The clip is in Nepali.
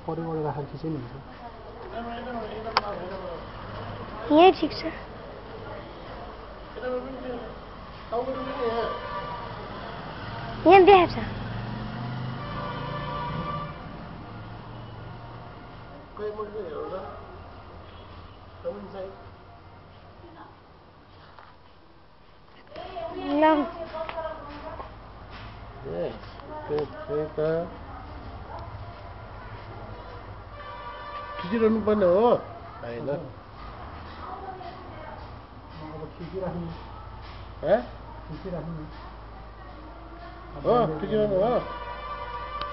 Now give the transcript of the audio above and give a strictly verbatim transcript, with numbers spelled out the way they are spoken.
परिवार राखेर खिचे नि हुन्छ यही ठिक छ यहाँ देखाएको छ Kaya mo rin yun, no? Come inside. No. Yes, good, good. खिचिरहनु पर्ने हो होइन खिचिराख्नु हो खिचिरहनु हो